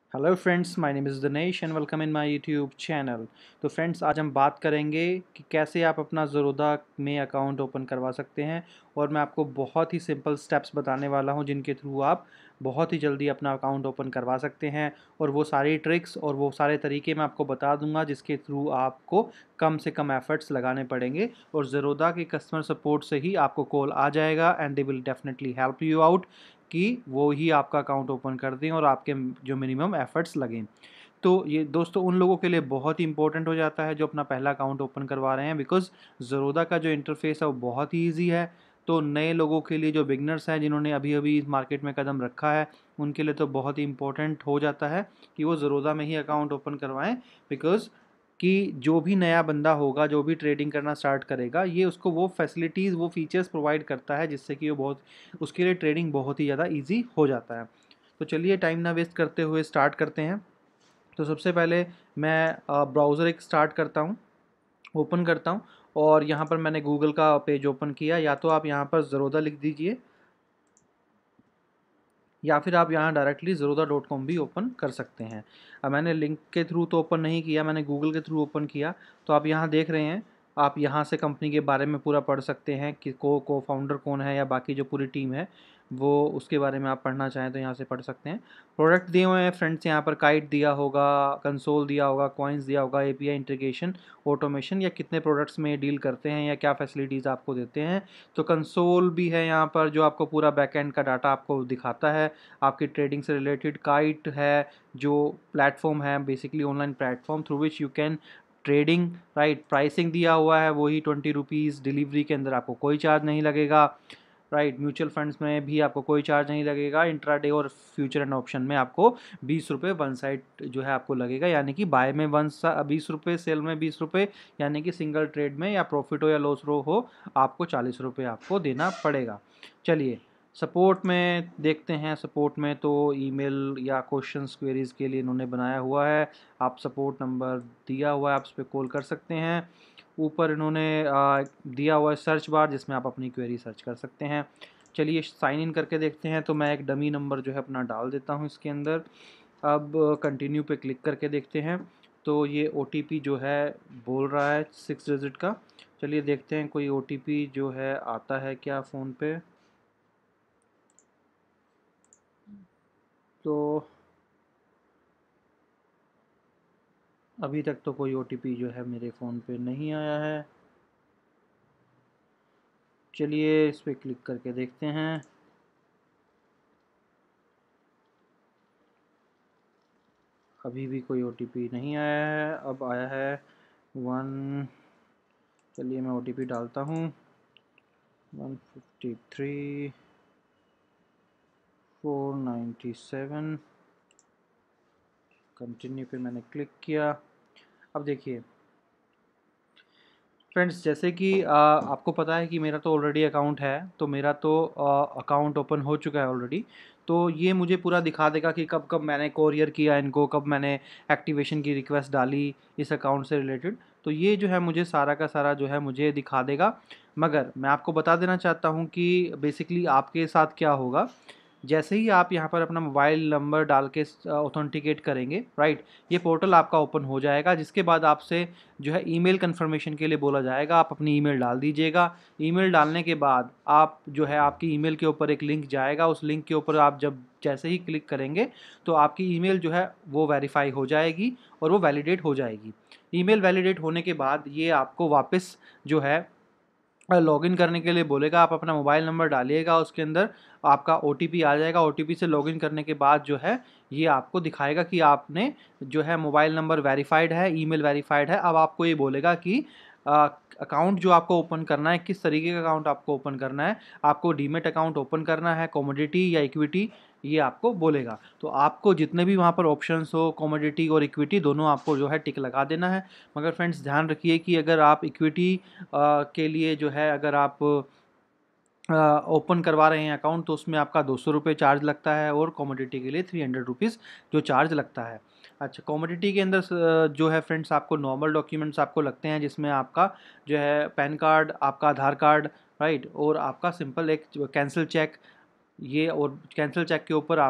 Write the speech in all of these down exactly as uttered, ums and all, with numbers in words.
Hello friends, my name is Dinesh and welcome in my YouTube channel. तो friends, आज हम बात करेंगे कि कैसे आप अपना zerodha में अकाउंट ओपन करवा सकते हैं। और मैं आपको बहुत ही सिंपल स्टेप्स बताने वाला हूं जिनके थ्रू आप बहुत ही जल्दी अपना अकाउंट ओपन करवा सकते हैं। और वो सारी ट्रिक्स और वो सारे तरीके मैं आपको बता दूंगा जिसके थ्रू आपको कम से कम एफर्ट्स लगाने पड़ेंगे। और zerodha के कस्टमर सपोर्ट से ही आपको कॉल आ जाएगा and they will definitely help you out कि वो ही आपका अकाउंट ओपन कर दें और आपके जो मिनिमम एफर्ट्स लगें। तो ये दोस्तों उन लोगों के लिए बहुत ही इंपॉर्टेंट हो जाता है जो अपना पहला अकाउंट ओपन करवा रहे हैं, बिकॉज zerodha का जो इंटरफेस है वो बहुत ही ईजी है। तो नए लोगों के लिए, जो बिगनर्स हैं जिन्होंने अभी अभी इस मार्केट में कदम रखा है, उनके लिए तो बहुत ही इंपॉर्टेंट हो जाता है कि वो zerodha में ही अकाउंट ओपन करवाएं। बिकॉज कि जो भी नया बंदा होगा, जो भी ट्रेडिंग करना स्टार्ट करेगा, ये उसको वो फैसिलिटीज़, वो फीचर्स प्रोवाइड करता है जिससे कि वो बहुत उसके लिए ट्रेडिंग बहुत ही ज़्यादा ईजी हो जाता है। तो चलिए टाइम ना वेस्ट करते हुए स्टार्ट करते हैं। तो सबसे पहले मैं ब्राउज़र एक स्टार्ट करता हूँ, ओपन करता हूँ। और यहाँ पर मैंने गूगल का पेज ओपन किया। या तो आप यहाँ पर zerodha लिख दीजिए, या फिर आप यहाँ डायरेक्टली zerodha डॉट कॉम भी ओपन कर सकते हैं। अब मैंने लिंक के थ्रू तो ओपन नहीं किया, मैंने गूगल के थ्रू ओपन किया। तो आप यहाँ देख रहे हैं, आप यहाँ से कंपनी के बारे में पूरा पढ़ सकते हैं कि को को फाउंडर कौन है या बाकी जो पूरी टीम है वो, उसके बारे में आप पढ़ना चाहें तो यहाँ से पढ़ सकते हैं। प्रोडक्ट दिए हुए हैं फ्रेंड्स, यहाँ पर काइट दिया होगा, कंसोल दिया होगा, कॉइन्स दिया होगा, एपीआई इंटीग्रेशन, ऑटोमेशन, या कितने प्रोडक्ट्स में डील करते हैं या क्या फैसिलिटीज़ आपको देते हैं। तो कंसोल भी है यहाँ पर जो आपको पूरा बैकएंड का डाटा आपको दिखाता है, आपकी ट्रेडिंग से रिलेटेड। काइट है जो प्लेटफॉर्म है, basically online platform through which you can trading, right. Pricing दिया हुआ है वही ट्वेंटी रुपीज़, डिलीवरी के अंदर आपको कोई चार्ज नहीं लगेगा, राइट। म्यूचुअल फंड्स में भी आपको कोई चार्ज नहीं लगेगा। इंट्राडे और फ्यूचर एंड ऑप्शन में आपको बीस रुपये वन साइड जो है आपको लगेगा, यानी कि बाय में वन बीस रुपये, सेल में बीस रुपये, यानी कि सिंगल ट्रेड में या प्रॉफिट हो या लॉस रो हो, आपको चालीस रुपये आपको देना पड़ेगा। चलिए सपोर्ट में देखते हैं। सपोर्ट में तो ईमेल या क्वेश्चंस क्वेरीज़ के लिए इन्होंने बनाया हुआ है, आप सपोर्ट नंबर दिया हुआ है, आप उस पर कॉल कर सकते हैं। ऊपर इन्होंने आ, दिया हुआ है सर्च बार जिसमें आप अपनी क्वेरी सर्च कर सकते हैं। चलिए साइन इन करके देखते हैं। तो मैं एक डमी नंबर जो है अपना डाल देता हूँ इसके अंदर। अब कंटिन्यू पे क्लिक करके देखते हैं। तो ये ओ टी पी जो है बोल रहा है सिक्स डिजिट का। चलिए देखते हैं कोई ओ टी पी जो है आता है क्या फ़ोन पे। तो अभी तक तो कोई ओ टी पी जो है मेरे फ़ोन पे नहीं आया है। चलिए इस पर क्लिक करके देखते हैं। अभी भी कोई ओ टी पी नहीं आया है। अब आया है वन, चलिए मैं ओ टी पी डालता हूँ, one fifty three, four ninety seven. Continue पे मैंने क्लिक किया। अब देखिए फ्रेंड्स, जैसे कि आ, आपको पता है कि मेरा तो ऑलरेडी अकाउंट है, तो मेरा तो अकाउंट ओपन हो चुका है ऑलरेडी। तो ये मुझे पूरा दिखा देगा कि कब कब मैंने कोरियर किया इनको, कब मैंने एक्टिवेशन की रिक्वेस्ट डाली इस अकाउंट से रिलेटेड। तो ये जो है मुझे सारा का सारा जो है मुझे दिखा देगा। मगर मैं आपको बता देना चाहता हूँ कि बेसिकली आपके साथ क्या होगा। जैसे ही आप यहाँ पर अपना मोबाइल नंबर डाल के ऑथेंटिकेट करेंगे, राइट, ये पोर्टल आपका ओपन हो जाएगा, जिसके बाद आपसे जो है ईमेल कंफर्मेशन के लिए बोला जाएगा। आप अपनी ईमेल डाल दीजिएगा। ईमेल डालने के बाद आप जो है, आपकी ईमेल के ऊपर एक लिंक जाएगा, उस लिंक के ऊपर आप जब जैसे ही क्लिक करेंगे तो आपकी ईमेल जो है वो वेरीफाई हो जाएगी और वो वैलिडेट हो जाएगी। ईमेल वैलिडेट होने के बाद ये आपको वापस जो है लॉगिन करने के लिए बोलेगा। आप अपना मोबाइल नंबर डालिएगा, उसके अंदर आपका ओ टी पी आ जाएगा। ओ टी पी से लॉगिन करने के बाद जो है ये आपको दिखाएगा कि आपने जो है मोबाइल नंबर वेरीफाइड है, ईमेल वेरीफाइड है। अब आपको ये बोलेगा कि अकाउंट जो आपको ओपन करना है, किस तरीके का अकाउंट आपको ओपन करना है, आपको डीमेट अकाउंट ओपन करना है, कमोडिटी या इक्विटी, ये आपको बोलेगा। तो आपको जितने भी वहाँ पर ऑप्शंस हो, कमोडिटी और इक्विटी, दोनों आपको जो है टिक लगा देना है। मगर फ्रेंड्स ध्यान रखिए कि अगर आप इक्विटी के लिए जो है, अगर आप ओपन करवा रहे हैं अकाउंट, तो उसमें आपका दो सौ रुपये चार्ज लगता है और कमोडिटी के लिए थ्री हंड्रेड रुपीज़ जो चार्ज लगता है। अच्छा, कमोडिटी के अंदर जो है फ्रेंड्स आपको नॉर्मल डॉक्यूमेंट्स आपको लगते हैं, जिसमें आपका जो है पैन कार्ड, आपका आधार कार्ड, राइट, और आपका सिंपल एक कैंसिल चेक, ये और कैंसिल चेक के ऊपर आपका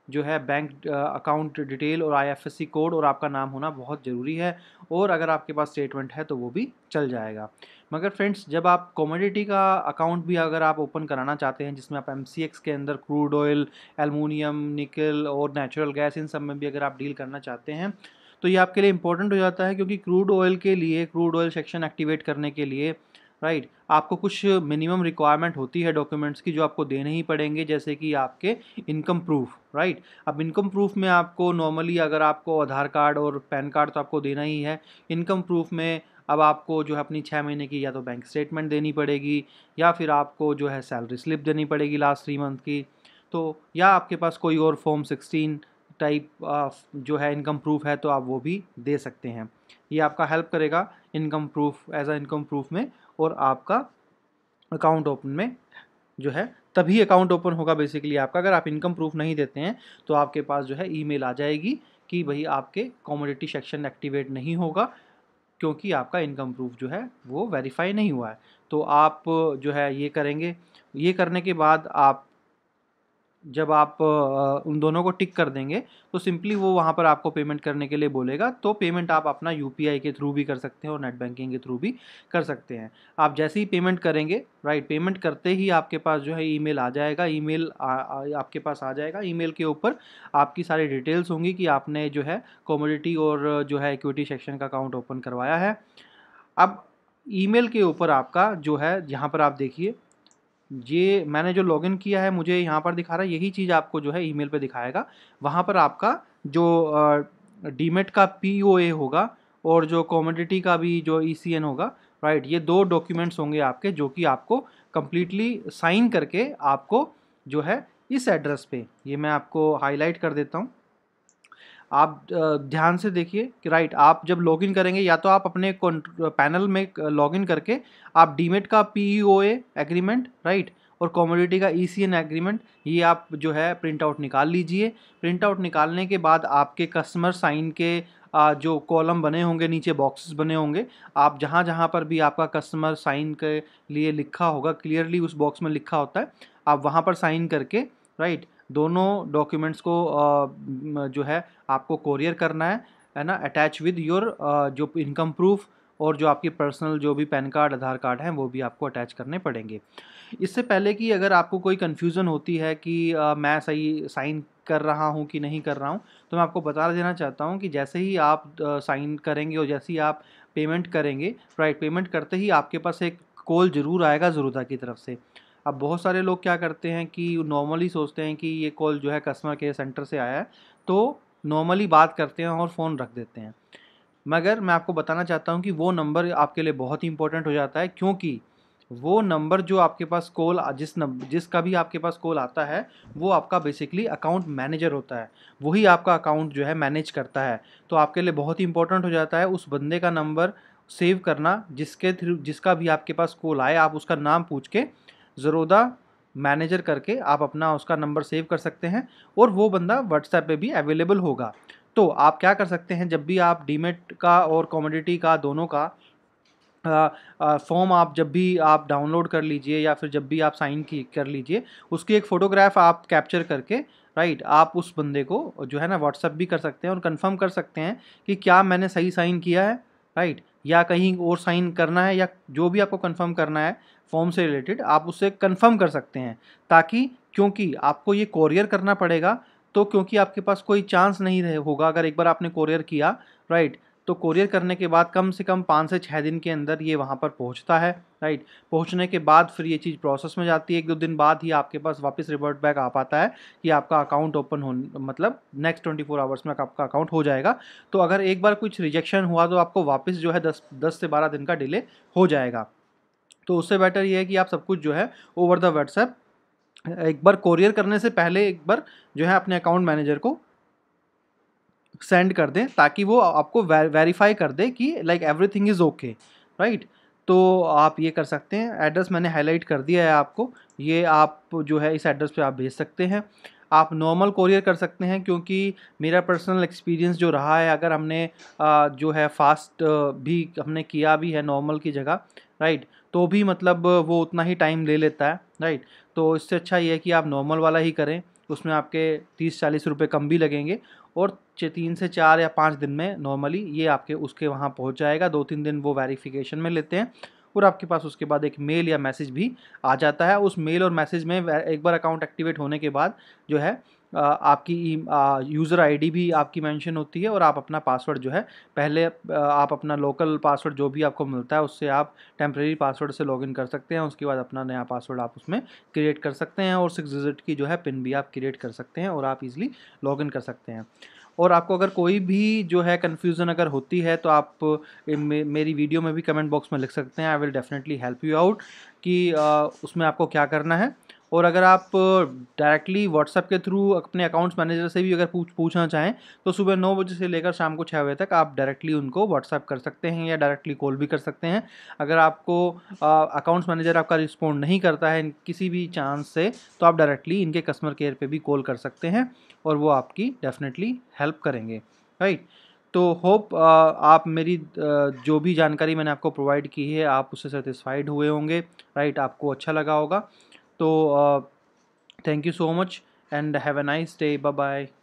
जो है बैंक अकाउंट डिटेल और आईएफएससी कोड और आपका नाम होना बहुत ज़रूरी है, और अगर आपके पास स्टेटमेंट है तो वो भी चल जाएगा। मगर फ्रेंड्स, जब आप कमोडिटी का अकाउंट भी अगर आप ओपन कराना चाहते हैं, जिसमें आप एमसीएक्स के अंदर क्रूड ऑयल, एल्युमिनियम, निकल और नेचुरल गैस, इन सब में भी अगर आप डील करना चाहते हैं, तो ये आपके लिए इंपॉर्टेंट हो जाता है, क्योंकि क्रूड ऑयल के लिए, क्रूड ऑयल सेक्शन एक्टिवेट करने के लिए, राइट, आपको कुछ मिनिमम रिक्वायरमेंट होती है डॉक्यूमेंट्स की, जो आपको देने ही पड़ेंगे, जैसे कि आपके इनकम प्रूफ, राइट। अब इनकम प्रूफ में आपको नॉर्मली अगर आपको आधार कार्ड और पैन कार्ड तो आपको देना ही है। इनकम प्रूफ में अब आपको जो है अपनी छः महीने की या तो बैंक स्टेटमेंट देनी पड़ेगी, या फिर आपको जो है सैलरी स्लिप देनी पड़ेगी लास्ट थ्री मंथ की, तो या आपके पास कोई और फॉर्म सिक्सटीन टाइप जो है इनकम प्रूफ है तो आप वो भी दे सकते हैं। ये आपका हेल्प करेगा income proof, as a income proof में, और आपका अकाउंट ओपन में जो है तभी अकाउंट ओपन होगा बेसिकली आपका। अगर आप इनकम प्रूफ नहीं देते हैं तो आपके पास जो है ईमेल आ जाएगी कि भाई आपके कमोडिटी सेक्शन एक्टिवेट नहीं होगा, क्योंकि आपका इनकम प्रूफ जो है वो वेरीफाई नहीं हुआ है। तो आप जो है ये करेंगे, ये करने के बाद आप जब आप उन दोनों को टिक कर देंगे तो सिंपली वो वहाँ पर आपको पेमेंट करने के लिए बोलेगा। तो पेमेंट आप अपना यूपीआई के थ्रू भी कर सकते हैं और नेट बैंकिंग के थ्रू भी कर सकते हैं। आप जैसे ही पेमेंट करेंगे, राइट, पेमेंट करते ही आपके पास जो है ईमेल आ जाएगा, ईमेल आपके पास आ जाएगा। ईमेल के ऊपर आपकी सारी डिटेल्स होंगी कि आपने जो है कमोडिटी और जो है इक्विटी सेक्शन का अकाउंट ओपन करवाया है। अब ईमेल के ऊपर आपका जो है, यहाँ पर आप देखिए, ये मैंने जो लॉगिन किया है मुझे यहाँ पर दिखा रहा है, यही चीज़ आपको जो है ईमेल पे दिखाएगा। वहाँ पर आपका जो डीमेट का पीओए होगा और जो कमोडिटी का भी जो ईसीएन होगा, राइट, ये दो डॉक्यूमेंट्स होंगे आपके, जो कि आपको कंप्लीटली साइन करके आपको जो है इस एड्रेस पे, ये मैं आपको हाईलाइट कर देता हूँ, आप ध्यान से देखिए कि राइट, आप जब लॉगिन करेंगे या तो आप अपने पैनल में लॉगिन करके आप डीमेट का पीईओए एग्रीमेंट, राइट, और कमोडिटी का ईसीएन एग्रीमेंट, ये आप जो है प्रिंट आउट निकाल लीजिए। प्रिंट आउट निकालने के बाद आपके कस्टमर साइन के जो कॉलम बने होंगे, नीचे बॉक्सेस बने होंगे, आप जहाँ जहाँ पर भी आपका कस्टमर साइन के लिए लिखा होगा, क्लियरली उस बॉक्स में लिखा होता है, आप वहाँ पर साइन करके, राइट, दोनों डॉक्यूमेंट्स को जो है आपको कोरियर करना है, है ना, अटैच विद योर जो इनकम प्रूफ और जो आपकी पर्सनल जो भी पैन कार्ड, आधार कार्ड हैं, वो भी आपको अटैच करने पड़ेंगे। इससे पहले कि अगर आपको कोई कन्फ्यूज़न होती है कि आ, मैं सही साइन कर रहा हूँ कि नहीं कर रहा हूँ, तो मैं आपको बता देना चाहता हूँ कि जैसे ही आप साइन करेंगे और जैसे ही आप पेमेंट करेंगे, राइट, पेमेंट करते ही आपके पास एक कॉल ज़रूर आएगा zerodha की तरफ से। अब बहुत सारे लोग क्या करते हैं कि नॉर्मली सोचते हैं कि ये कॉल जो है कस्टमर केयर सेंटर से आया है, तो नॉर्मली बात करते हैं और फ़ोन रख देते हैं। मगर मैं आपको बताना चाहता हूँ कि वो नंबर आपके लिए बहुत ही इंपॉर्टेंट हो जाता है, क्योंकि वो नंबर जो आपके पास कॉल जिस नंबर जिसका भी आपके पास कॉल आता है, वो आपका बेसिकली अकाउंट मैनेजर होता है, वही आपका अकाउंट जो है मैनेज करता है। तो आपके लिए बहुत ही इंपॉर्टेंट हो जाता है उस बंदे का नंबर सेव करना, जिसके थ्रू जिसका भी आपके पास कॉल आए, आप उसका नाम पूछ के zerodha मैनेजर करके आप अपना उसका नंबर सेव कर सकते हैं, और वो बंदा व्हाट्सएप पे भी अवेलेबल होगा। तो आप क्या कर सकते हैं, जब भी आप डीमेट का और कमोडिटी का दोनों का फॉर्म आप जब भी आप डाउनलोड कर लीजिए, या फिर जब भी आप साइन की कर लीजिए, उसकी एक फ़ोटोग्राफ आप कैप्चर करके, राइट, आप उस बंदे को जो है ना व्हाट्सएप भी कर सकते हैं और कंफर्म कर सकते हैं कि क्या मैंने सही साइन किया है, राइट, या कहीं और साइन करना है, या जो भी आपको कंफर्म करना है फॉर्म से रिलेटेड, आप उससे कंफर्म कर सकते हैं। ताकि, क्योंकि आपको ये कोरियर करना पड़ेगा, तो क्योंकि आपके पास कोई चांस नहीं रहे होगा, अगर एक बार आपने कोरियर किया, राइट, तो कोरियर करने के बाद कम से कम पाँच से छः दिन के अंदर ये वहाँ पर पहुँचता है, राइट। पहुँचने के बाद फिर ये चीज़ प्रोसेस में जाती है, एक दो दिन बाद ही आपके पास वापस रिवर्ट बैक आ पाता है कि आपका अकाउंट ओपन हो, मतलब नेक्स्ट ट्वेंटी फोर आवर्स में आपका अकाउंट हो जाएगा। तो अगर एक बार कुछ रिजेक्शन हुआ तो आपको वापस जो है दस दस से बारह दिन का डिले हो जाएगा। तो उससे बेटर ये है कि आप सब कुछ जो है ओवर द व्हाट्सएप एक बार कोरियर करने से पहले एक बार जो है अपने अकाउंट मैनेजर को सेंड कर दें, ताकि वो आपको वेरीफाई कर दे कि like everything is okay, right. तो आप ये कर सकते हैं। एड्रेस मैंने हाईलाइट कर दिया है आपको, ये आप जो है इस एड्रेस पे आप भेज सकते हैं। आप नॉर्मल कोरियर कर सकते हैं, क्योंकि मेरा पर्सनल एक्सपीरियंस जो रहा है, अगर हमने जो है फास्ट भी हमने किया भी है नॉर्मल की जगह, राइट, तो भी मतलब वो उतना ही टाइम ले लेता है, राइट। तो इससे अच्छा ये है कि आप नॉर्मल वाला ही करें, उसमें आपके तीस चालीस रुपये कम भी लगेंगे, और तीन से चार या पाँच दिन में नॉर्मली ये आपके उसके वहाँ पहुँच जाएगा। दो तीन दिन वो वेरिफिकेशन में लेते हैं, और आपके पास उसके बाद एक मेल या मैसेज भी आ जाता है। उस मेल और मैसेज में एक बार अकाउंट एक्टिवेट होने के बाद जो है आपकी यूज़र आईडी भी आपकी मेंशन होती है, और आप अपना पासवर्ड जो है पहले आप अपना लोकल पासवर्ड जो भी आपको मिलता है उससे आप टेम्प्रेरी पासवर्ड से लॉगिन कर सकते हैं। उसके बाद अपना नया पासवर्ड आप उसमें क्रिएट कर सकते हैं, और सिक्स डिजिट की जो है पिन भी आप क्रिएट कर सकते हैं, और आप इजीली लॉगिन कर सकते हैं। और आपको अगर कोई भी जो है कन्फ्यूज़न अगर होती है तो आप मे, मेरी वीडियो में भी कमेंट बॉक्स में लिख सकते हैं। I will definitely help you out कि आ, उसमें आपको क्या करना है। और अगर आप डायरेक्टली व्हाट्सएप के थ्रू अपने अकाउंट्स मैनेजर से भी अगर पूछ पूछना चाहें तो सुबह नौ बजे से लेकर शाम को छः बजे तक आप डायरेक्टली उनको व्हाट्सएप कर सकते हैं, या डायरेक्टली कॉल भी कर सकते हैं। अगर आपको अकाउंट्स मैनेजर आपका रिस्पॉन्ड नहीं करता है किसी भी चांस से, तो आप डायरेक्टली इनके कस्टमर केयर पे भी कॉल कर सकते हैं, और वो आपकी डेफिनेटली हेल्प करेंगे, राइट। तो होप आप मेरी जो भी जानकारी मैंने आपको प्रोवाइड की है आप उससे सेटिस्फाइड हुए होंगे, राइट, आपको अच्छा लगा होगा। तो thank you so much and have a nice day, bye bye.